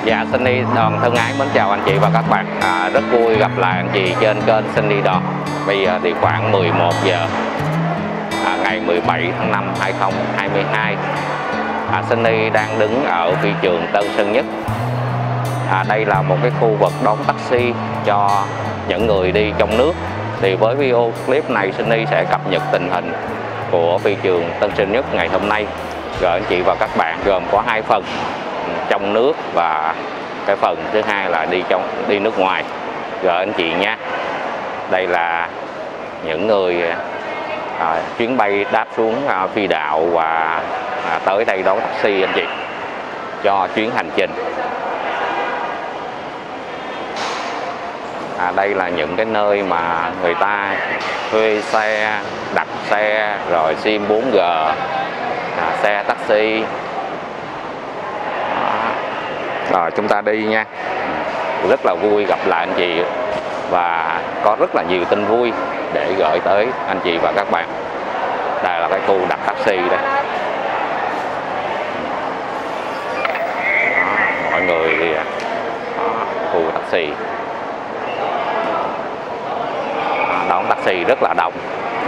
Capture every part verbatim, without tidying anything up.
Dạ, Sunny Đòn thân ái mến chào anh chị và các bạn. à, Rất vui gặp lại anh chị trên kênh Sunny Đòn. Bây giờ thì khoảng mười một giờ à, ngày mười bảy tháng năm hai nghìn không trăm hai mươi hai. à, Sunny đang đứng ở phi trường Tân Sơn Nhất. à, Đây là một cái khu vực đón taxi cho những người đi trong nước. Thì với video clip này Sunny sẽ cập nhật tình hình của phi trường Tân Sơn Nhất ngày hôm nay gửi anh chị và các bạn, gồm có hai phần: trong nước và cái phần thứ hai là đi trong đi nước ngoài gửi anh chị nha. Đây là những người à, chuyến bay đáp xuống à, phi đạo và à, tới đây đón taxi anh chị cho chuyến hành trình. À, đây là những cái nơi mà người ta thuê xe, đặt xe, rồi sim bốn G, à, xe taxi. Rồi chúng ta đi nha. Rất là vui gặp lại anh chị và có rất là nhiều tin vui để gửi tới anh chị và các bạn. Đây là cái khu đặt taxi đây. Đó, mọi người thì đó, khu taxi đón taxi rất là đông.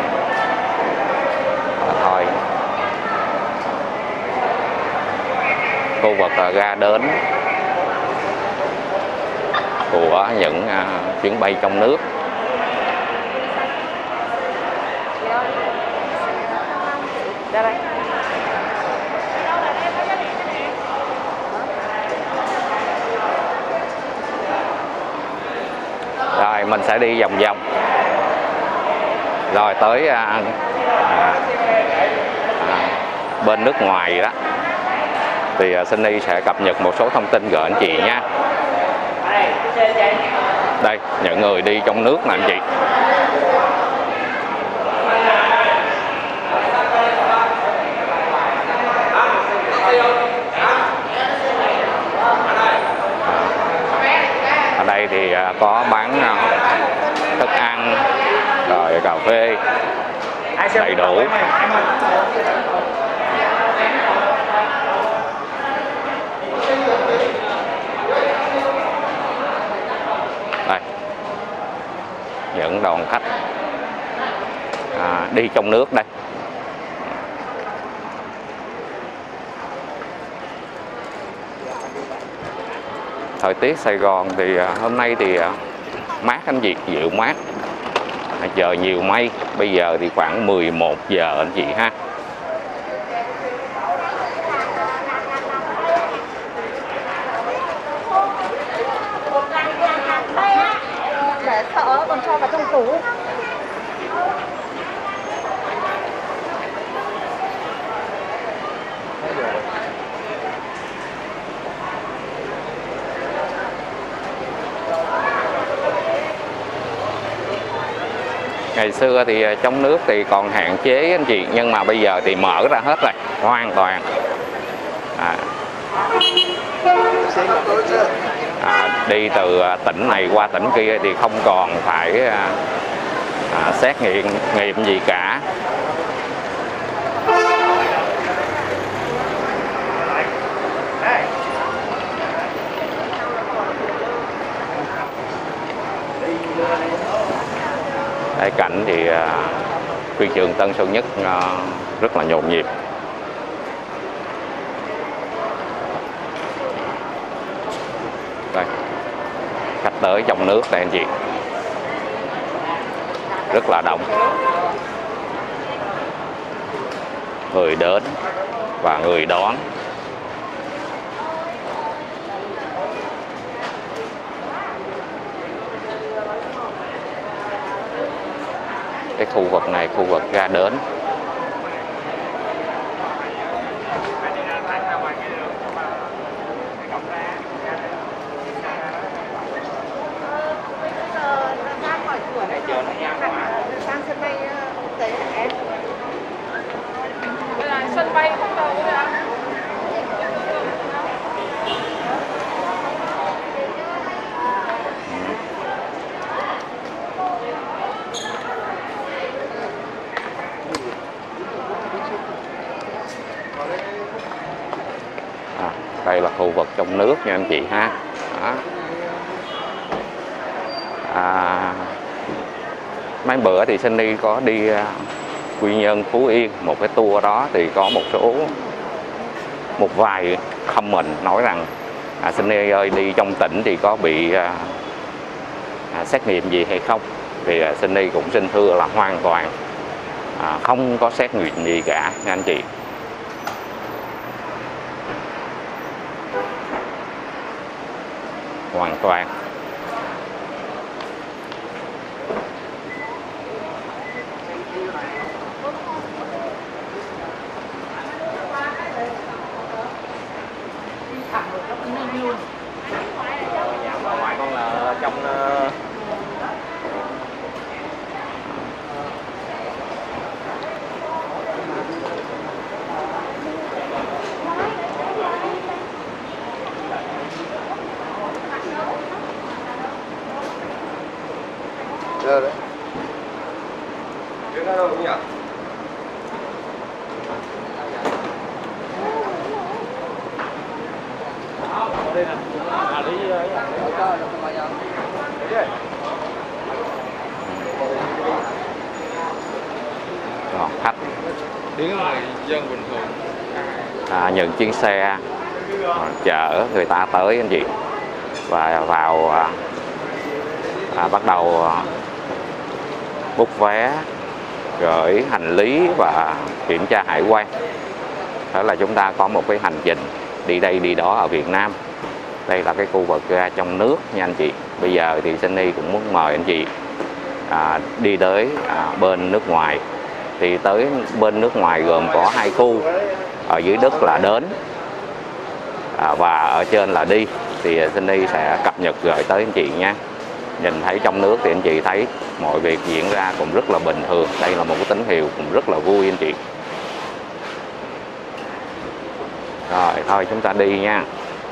Đó, thôi khu vực ga đến của những uh, chuyến bay trong nước. Rồi mình sẽ đi vòng vòng rồi tới uh, à, à, bên nước ngoài đó thì uh, Sunny sẽ cập nhật một số thông tin gửi anh chị nha. Đây, những người đi trong nước nè anh chị. Ở đây thì có bán thức ăn, rồi cà phê đầy đủ. Đây, những đoàn khách à, đi trong nước đây. Thời tiết Sài Gòn thì à, hôm nay thì à, mát anh chị, dịu mát, à, trời nhiều mây. Bây giờ thì khoảng mười một giờ anh chị ha. Sợ còn cho vào trong tủ. Ngày xưa thì trong nước thì còn hạn chế anh chị, nhưng mà bây giờ thì mở ra hết rồi, hoàn toàn. À. À, đi từ tỉnh này qua tỉnh kia thì không còn phải à, xét nghiệm nghiệm gì cả. Đây cảnh thì à, phi trường Tân Sơn Nhất à, rất là nhộn nhịp. Đây, khách tới trong nước đây anh chị, rất là đông, người đến và người đón. Cái khu vực này khu vực ga đến. Sân bay không đâu ạ. trong nước nha anh chị ha. Đó. À, mấy bữa thì Sunny có đi uh, Quy Nhơn, Phú Yên, một cái tour đó thì có một số một vài comment nói rằng à, Sunny ơi đi trong tỉnh thì có bị à, à, xét nghiệm gì hay không, thì à, Sunny cũng xin thưa là hoàn toàn à, không có xét nghiệm gì cả nha anh chị. Hoàn toàn. Ngoài con là trong Giờ đấy. Đứng ở đâu nhỉ? Đây là à lý Rồi, khách đứng là dân bình thường. à, những chuyến xe chở người ta tới anh chị, và vào à, à, bắt đầu à, bút vé, gửi hành lý và kiểm tra hải quan. Đó là chúng ta có một cái hành trình đi đây đi đó ở Việt Nam. Đây là cái khu vực ga trong nước nha anh chị. Bây giờ thì Sunny cũng muốn mời anh chị à, đi tới à, bên nước ngoài. Thì tới bên nước ngoài gồm có hai khu, ở dưới đất là đến à, và ở trên là đi. Thì Sunny sẽ cập nhật gửi tới anh chị nha. Nhìn thấy trong nước thì anh chị thấy mọi việc diễn ra cũng rất là bình thường. Đây là một cái tín hiệu cũng rất là vui anh chị. Rồi thôi chúng ta đi nha.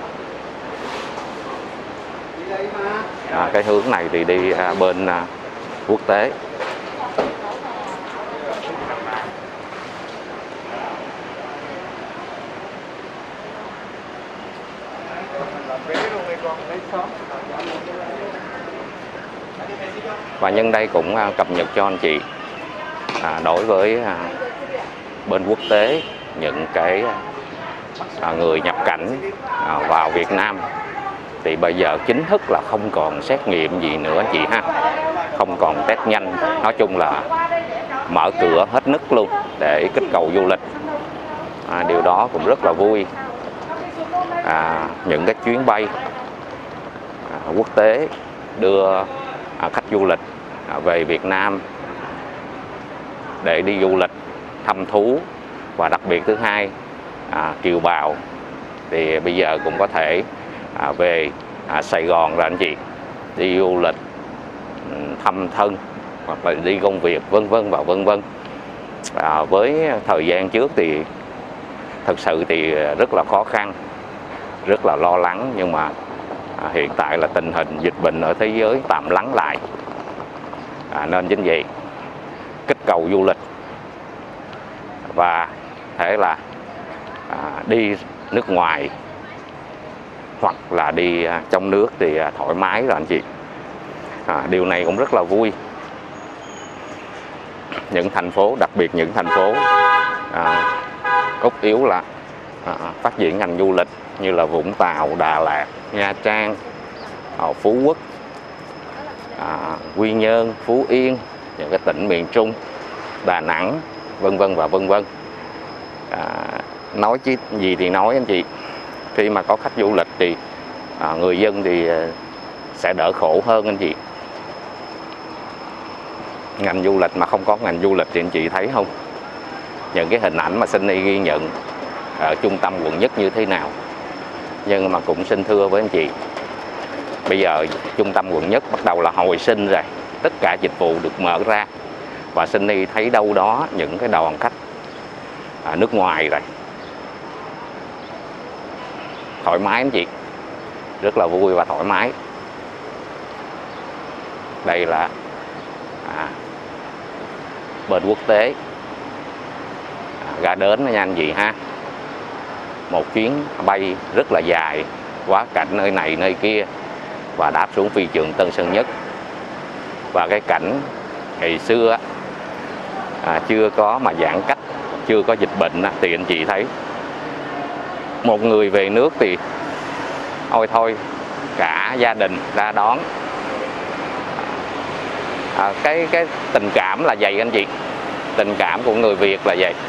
À, cái hướng này thì đi à, bên à, quốc tế. Và nhân đây cũng à, cập nhật cho anh chị à, đối với à, bên quốc tế, những cái à, người nhập cảnh à, vào Việt Nam thì bây giờ chính thức là không còn xét nghiệm gì nữa anh chị ha, không còn test nhanh. Nói chung là mở cửa hết nức luôn để kích cầu du lịch. À, điều đó cũng rất là vui. À, những cái chuyến bay à, quốc tế đưa à, khách du lịch à, về Việt Nam để đi du lịch thăm thú, và đặc biệt thứ hai à, kiều bào thì bây giờ cũng có thể à, về à, Sài Gòn rồi anh chị, đi du lịch thăm thân hoặc là đi công việc vân vân và vân vân. À, với thời gian trước thì thật sự thì rất là khó khăn, rất là lo lắng, nhưng mà à, hiện tại là tình hình dịch bệnh ở thế giới tạm lắng lại, à, nên chính vậy kích cầu du lịch và thể là à, đi nước ngoài hoặc là đi à, trong nước thì à, thoải mái rồi anh chị. À, điều này cũng rất là vui. Những thành phố, đặc biệt những thành phố à, cốt yếu là à, phát triển ngành du lịch như là Vũng Tàu, Đà Lạt, Nha Trang, à, Phú Quốc, à, Quy Nhơn, Phú Yên, những cái tỉnh miền Trung, Đà Nẵng, vân vân và vân vân. À, nói chứ gì thì nói anh chị, khi mà có khách du lịch thì à, người dân thì sẽ đỡ khổ hơn anh chị. Ngành du lịch mà không có ngành du lịch thì anh chị thấy không, những cái hình ảnh mà Sunny ghi nhận ở trung tâm quận nhất như thế nào. Nhưng mà cũng xin thưa với anh chị, bây giờ trung tâm quận nhất bắt đầu là hồi sinh rồi, tất cả dịch vụ được mở ra, và Sunny thấy đâu đó những cái đoàn khách à, nước ngoài rồi, thoải mái anh chị, rất là vui và thoải mái. Đây là à, bên quốc tế à, ga đến nha anh chị ha. Một chuyến bay rất là dài quá cảnh nơi này nơi kia và đáp xuống phi trường Tân Sơn Nhất. Và cái cảnh ngày xưa à, chưa có mà giãn cách, chưa có dịch bệnh thì anh chị thấy một người về nước thì ôi thôi cả gia đình ra đón. À, cái cái tình cảm là vậy anh chị, tình cảm của người Việt là vậy.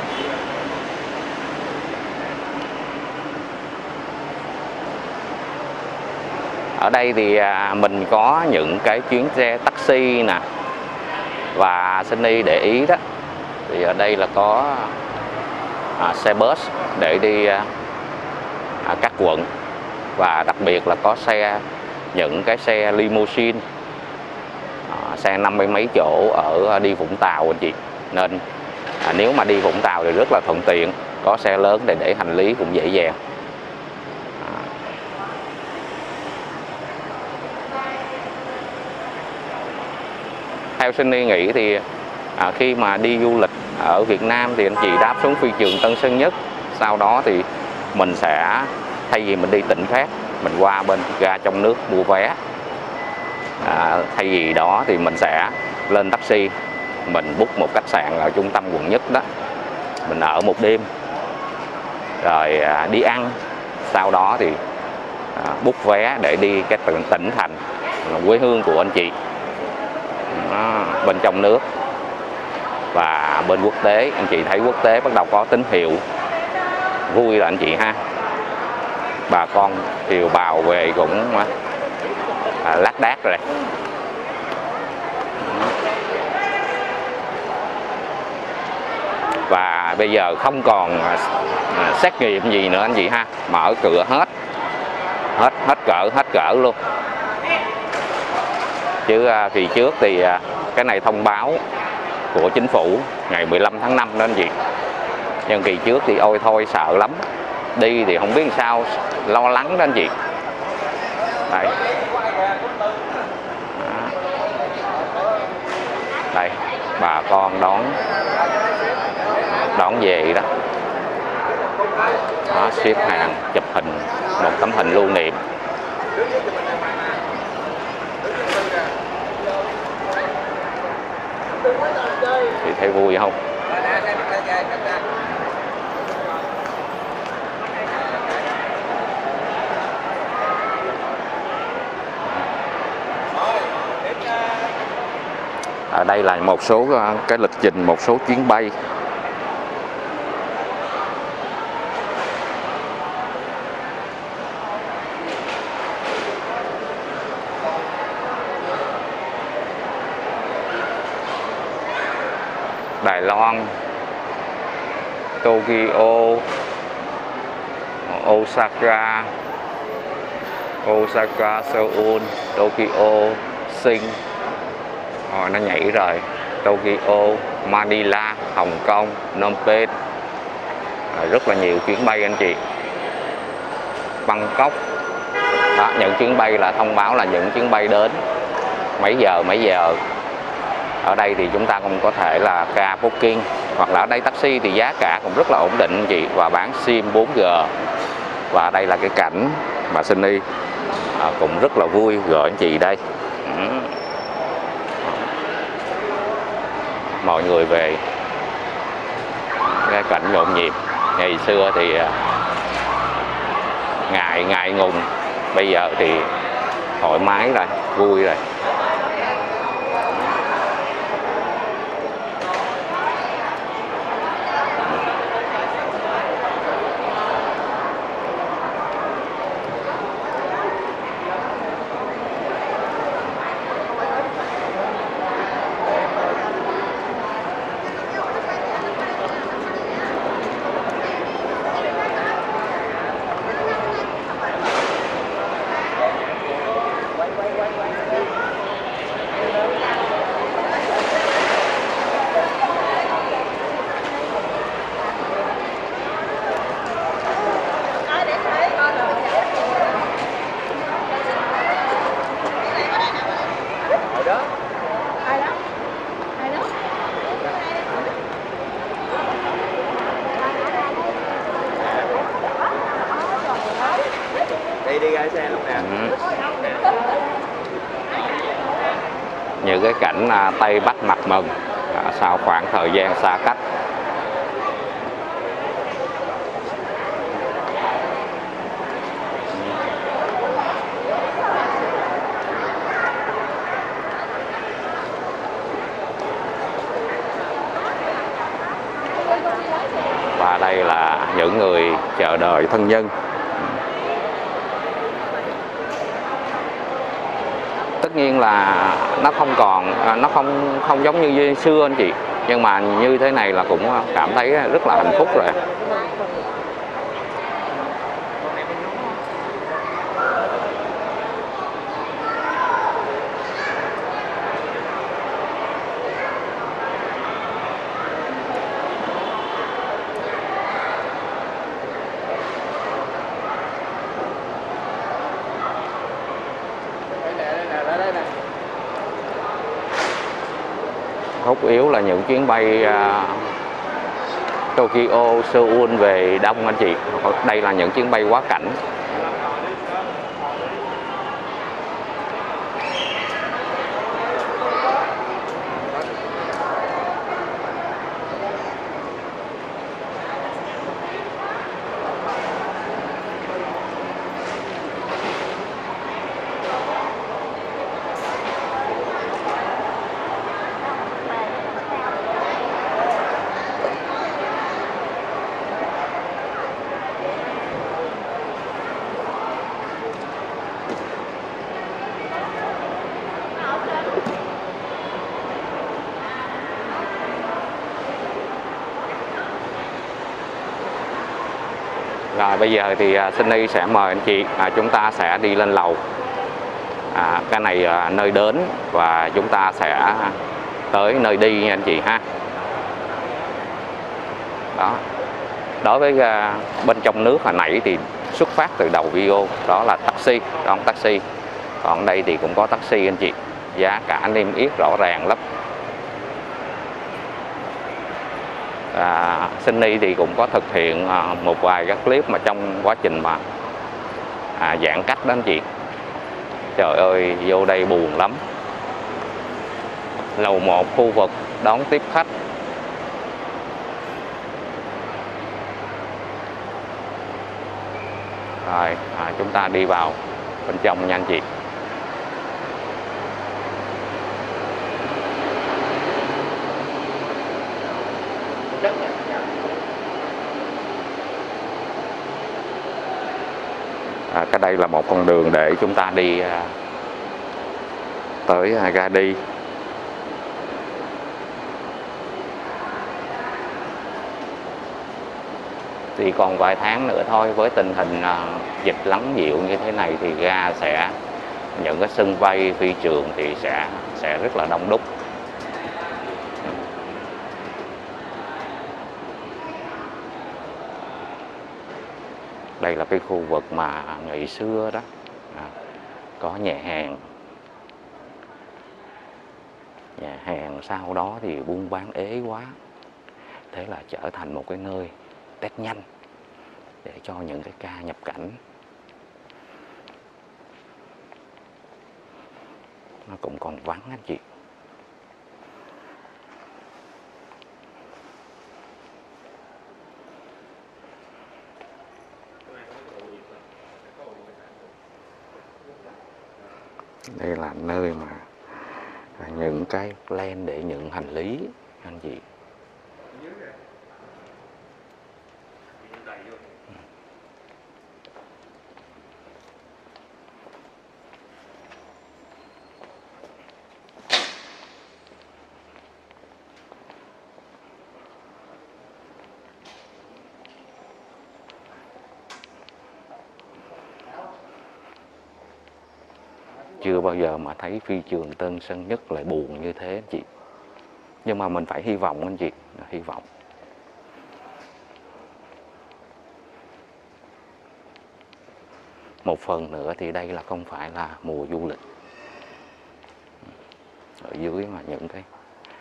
Ở đây thì à, mình có những cái chuyến xe taxi nè, và Sunny để ý đó thì ở đây là có à, xe bus để đi à, à, các quận, và đặc biệt là có xe, những cái xe limousine, à, xe năm mươi mấy chỗ ở đi Vũng Tàu anh chị. Nên à, nếu mà đi Vũng Tàu thì rất là thuận tiện, có xe lớn để để hành lý cũng dễ dàng. à. Theo Sunny nghĩ thì à, khi mà đi du lịch ở Việt Nam thì anh chị đáp xuống phi trường Tân Sơn Nhất, sau đó thì mình sẽ thay vì mình đi tỉnh khác, mình qua bên ga trong nước mua vé. À, thay vì đó thì mình sẽ lên taxi, mình book một khách sạn ở trung tâm quận nhất đó, mình ở một đêm rồi à, đi ăn, sau đó thì à, book vé để đi cái tỉnh thành quê hương của anh chị. Đó, bên trong nước. Và bên quốc tế, anh chị thấy quốc tế bắt đầu có tín hiệu, vui rồi anh chị ha. Bà con kiều bào về cũng à, lác đác rồi. Và bây giờ không còn à, xét nghiệm gì nữa anh chị ha, mở cửa hết, hết hết cỡ hết cỡ luôn. Chứ à, kỳ trước thì à, cái này thông báo của chính phủ ngày mười lăm tháng năm đó anh chị. Nhưng kỳ trước thì ôi thôi sợ lắm, đi thì không biết làm sao, lo lắng đó anh chị. Đây. Đây, bà con đón đón về đó. Đó, xếp hàng chụp hình, một tấm hình lưu niệm. Thì thấy vui không? Ở đây là một số cái lịch trình, một số chuyến bay. Đài Loan, Tokyo, Osaka, Osaka, Seoul, Tokyo, Sing. Rồi nó nhảy rồi. Tokyo, Manila, Hồng Kông, Phnom Penh. Rồi rất là nhiều chuyến bay anh chị. Bangkok. Đó, những chuyến bay là thông báo là những chuyến bay đến mấy giờ mấy giờ. Ở đây thì chúng ta cũng có thể là car booking, hoặc là ở đây taxi thì giá cả cũng rất là ổn định anh chị, và bán sim bốn G. Và đây là cái cảnh mà Sunny à, cũng rất là vui gửi anh chị đây. Ừ. Mọi người về cái cảnh nhộn nhịp. Ngày xưa thì à, ngại ngại ngùng, bây giờ thì thoải mái rồi, vui rồi. những cái cảnh à, Tây Bắc mặt mừng à, sau khoảng thời gian xa cách. Và đây là những người chờ đợi thân nhân. Tất nhiên là nó không còn, nó không không giống như xưa anh chị, nhưng mà như thế này là cũng cảm thấy rất là hạnh phúc rồi. Cốt yếu là những chuyến bay uh, Tokyo, Seoul về Đông anh chị. Đây là những chuyến bay quá cảnh. Rồi bây giờ thì uh, Sunny sẽ mời anh chị uh, chúng ta sẽ đi lên lầu. À, cái này uh, nơi đến và chúng ta sẽ tới nơi đi nha anh chị ha. Đó. Đối với uh, bên trong nước hồi nãy thì xuất phát từ đầu video đó là taxi, đón taxi. Còn đây thì cũng có taxi anh chị. Giá cả niêm yết rõ ràng lắm. À, Sunny thì cũng có thực hiện à, một vài các clip mà trong quá trình mà à, giãn cách đó anh chị. Trời ơi, vô đây buồn lắm. Lầu một khu vực đón tiếp khách. Rồi, à, chúng ta đi vào bên trong nha anh chị. À, cái đây là một con đường để chúng ta đi à, tới à, ga đi. Thì còn vài tháng nữa thôi, với tình hình à, dịch lắng dịu như thế này thì ga sẽ, những cái sân bay phi trường thì sẽ sẽ rất là đông đúc. Đây là cái khu vực mà ngày xưa đó à, có nhà hàng. Nhà hàng sau đó thì buôn bán ế quá. Thế là trở thành một cái nơi test nhanh để cho những cái ca nhập cảnh. Nó cũng còn vắng anh chị. Đây là nơi mà những cái plan để nhận hành lý anh chị. Chưa bao giờ mà thấy phi trường Tân Sơn Nhất lại buồn như thế anh chị. Nhưng mà mình phải hy vọng anh chị, hy vọng. Một phần nữa thì đây là không phải là mùa du lịch. Ở dưới mà những cái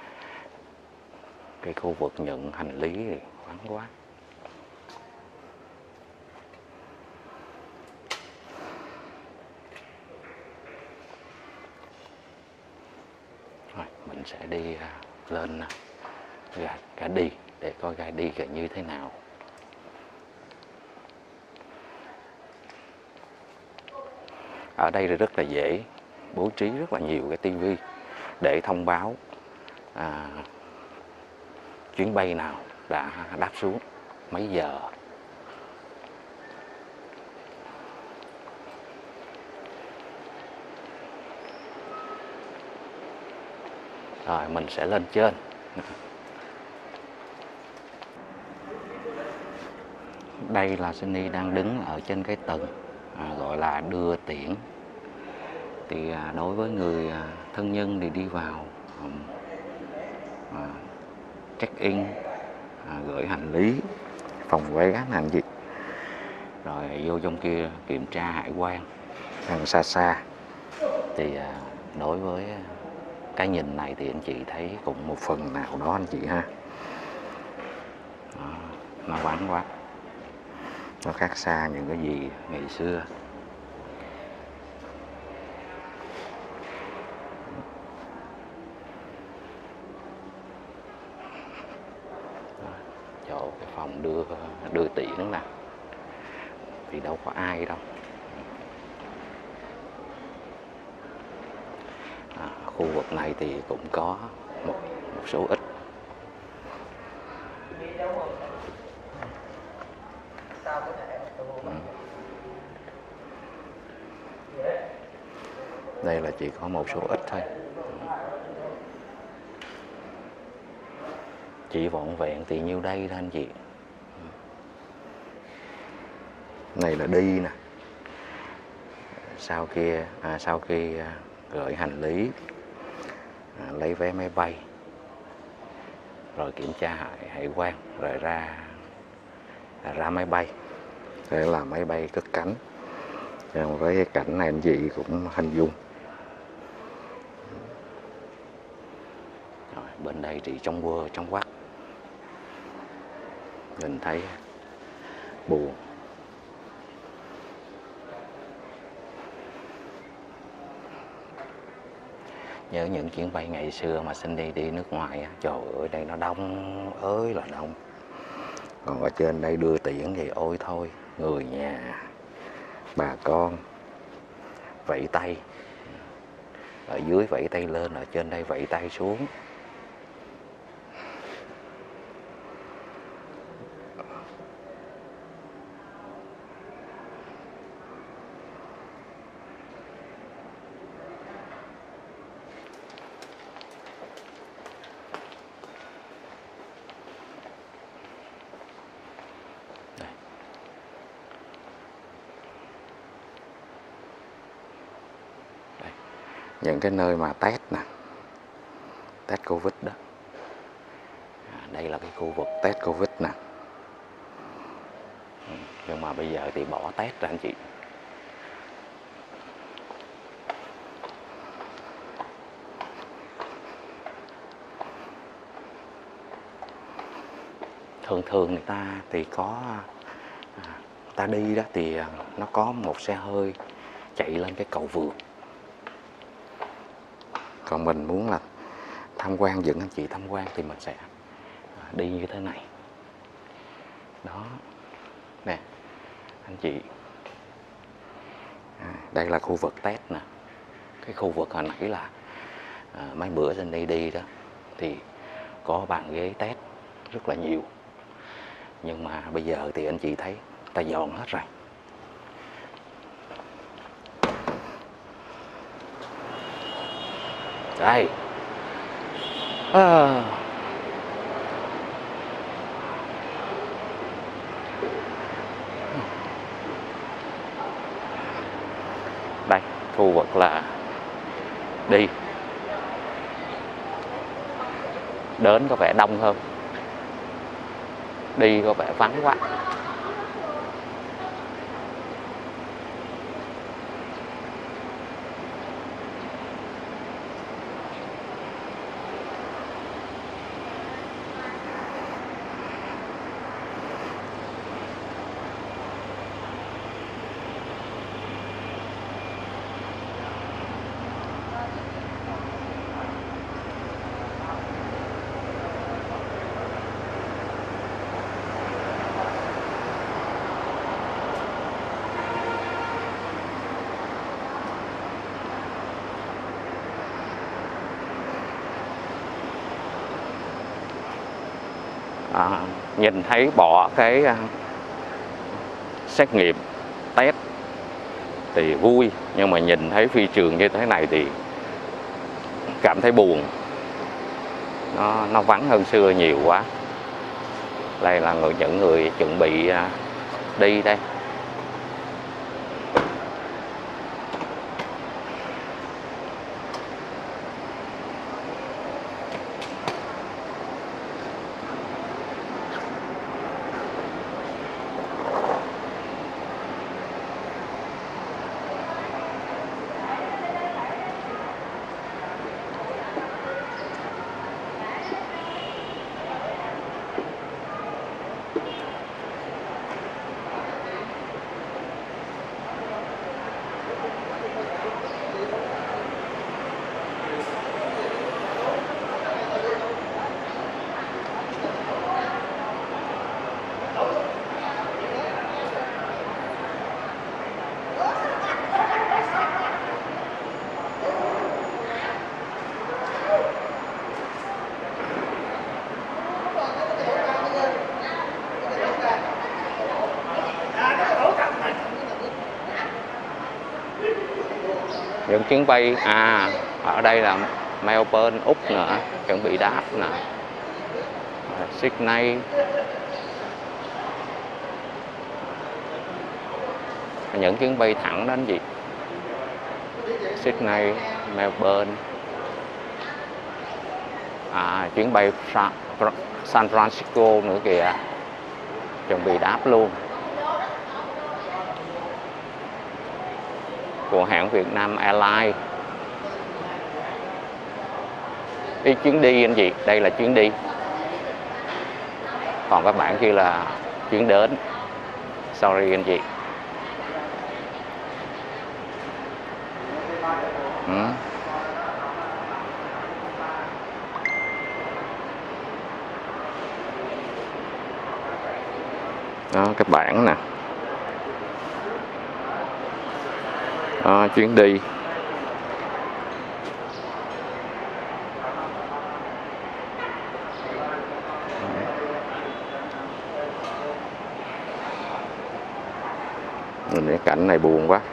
cái khu vực nhận hành lý thì vắng quá. sẽ đi à, lên à, gà, gà đi để coi gà đi là như thế nào. Ở đây thì rất là dễ bố trí rất là nhiều cái tivi để thông báo à, chuyến bay nào đã đáp xuống mấy giờ. Rồi mình sẽ lên trên. Đây là Sunny đang đứng ở trên cái tầng à, gọi là đưa tiễn. Thì à, đối với người à, thân nhân thì đi vào à, check in, à, gửi hành lý, phòng vé các anh chị. Rồi vô trong kia kiểm tra hải quan. Đằng xa xa thì à, đối với cái nhìn này thì anh chị thấy cũng một phần nào đó anh chị ha. Đó, nó vắng quá, nó khác xa những cái gì ngày xưa. Chỗ cái phòng đưa đưa tiễn nè thì đâu có ai đâu. À, khu vực này thì cũng có một, một số ít. Ừ. Đây là chỉ có một số ít thôi. Chỉ vỏn vẹn thì nhiêu đây thôi anh chị. Này là đi nè. Sau kia à, sau khi à, gửi hành lý, à, lấy vé máy bay, rồi kiểm tra hải, hải quan, rồi ra à, ra máy bay. Đây là máy bay cất cánh. Với cái cảnh này anh chị cũng hình dung. Rồi, bên đây thì trong quơ trong quắc, mình thấy buồn. Nhớ những chuyến bay ngày xưa mà Sunny đi nước ngoài, trời ơi đây nó đông ơi là đông. Còn ở trên đây đưa tiễn thì ôi thôi, người nhà, bà con vẫy tay, ở dưới vẫy tay lên, ở trên đây vẫy tay xuống. Những cái nơi mà test nè, test Covid đó. À, đây là cái khu vực test Covid nè. Nhưng mà bây giờ thì bỏ test ra anh chị. Thường thường người ta thì có à, ta đi đó thì nó có một xe hơi chạy lên cái cầu vượt. Còn mình muốn là tham quan, dẫn anh chị tham quan thì mình sẽ đi như thế này. Đó. Nè, anh chị. À, đây là khu vực test nè. Cái khu vực hồi nãy là à, mấy bữa trên đây đi đó thì có bàn ghế test rất là nhiều. Nhưng mà bây giờ thì anh chị thấy ta dọn hết rồi. Đây. À. Đây, khu vực là đi. Đến có vẻ đông hơn. Đi có vẻ vắng quá. à, nhìn thấy bỏ cái à, xét nghiệm test thì vui, nhưng mà nhìn thấy phi trường như thế này thì cảm thấy buồn, nó, nó vắng hơn xưa nhiều quá. Đây là người, những người chuẩn bị à, đi đây. Những chuyến bay à ở đây là Melbourne, Úc nữa, chuẩn bị đáp nè, Sydney, những chuyến bay thẳng đến gì Sydney, Melbourne, à chuyến bay San Francisco nữa kìa, chuẩn bị đáp luôn, của hãng Việt Nam Airlines. Đi chuyến đi anh chị, đây là chuyến đi, còn các bạn kia là chuyến đến. Sorry anh chị. Ừ. Đó, cái bảng nè. Đó, chuyến đi. Cái cảnh này buồn quá.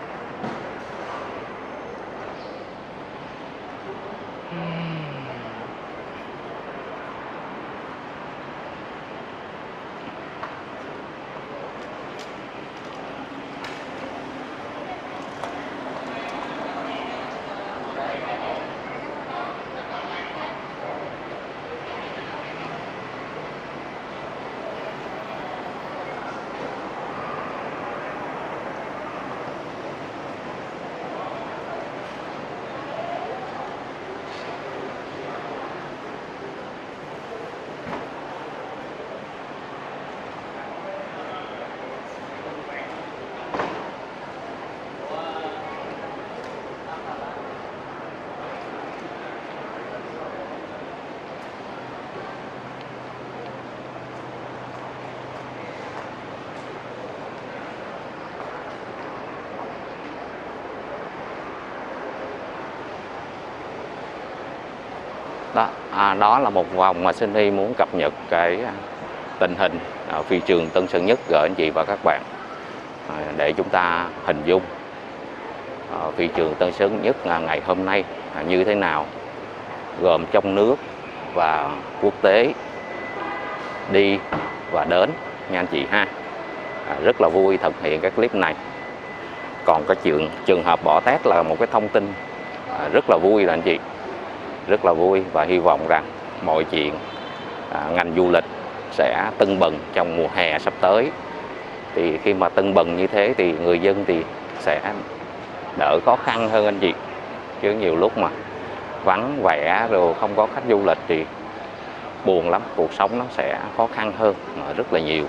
Đó, à, đó là một vòng mà Sunny muốn cập nhật cái tình hình ở phi trường Tân Sơn Nhất gửi anh chị và các bạn, à, để chúng ta hình dung à, phi trường Tân Sơn Nhất ngày hôm nay à, như thế nào, gồm trong nước và quốc tế đi và đến nha anh chị ha. À, rất là vui thực hiện cái clip này. Còn cái trường trường hợp bỏ test là một cái thông tin à, rất là vui là anh chị, rất là vui, và hy vọng rằng mọi chuyện à, ngành du lịch sẽ tưng bừng trong mùa hè sắp tới. Thì khi mà tưng bừng như thế thì người dân thì sẽ đỡ khó khăn hơn anh chị, chứ nhiều lúc mà vắng vẻ rồi không có khách du lịch thì buồn lắm, cuộc sống nó sẽ khó khăn hơn rất là nhiều.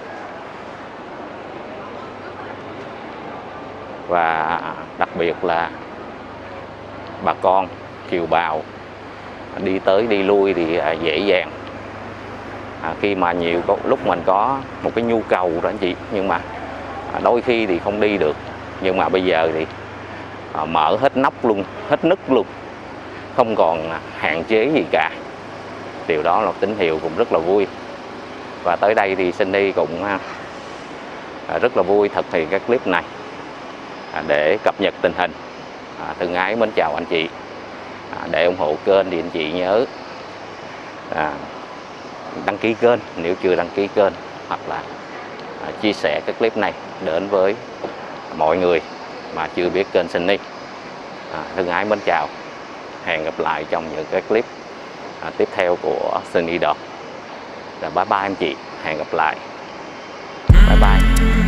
Và đặc biệt là bà con kiều bào đi tới đi lui thì dễ dàng, à, khi mà nhiều có, lúc mình có một cái nhu cầu đó anh chị, nhưng mà đôi khi thì không đi được. Nhưng mà bây giờ thì à, mở hết nóc luôn, hết nứt luôn, không còn hạn chế gì cả. Điều đó là tín hiệu cũng rất là vui. Và tới đây thì Sunny cũng à, rất là vui thực hiện cái clip này à, để cập nhật tình hình. à, Thân ái mến chào anh chị. à, Để ủng hộ kênh thì anh chị nhớ à, đăng ký kênh nếu chưa đăng ký kênh, hoặc là à, chia sẻ cái clip này đến với mọi người mà chưa biết kênh Sunny. à, Thân ái mến chào, hẹn gặp lại trong những cái clip à, tiếp theo của Sunny Đọt. Bye bye anh chị, hẹn gặp lại, bye bye.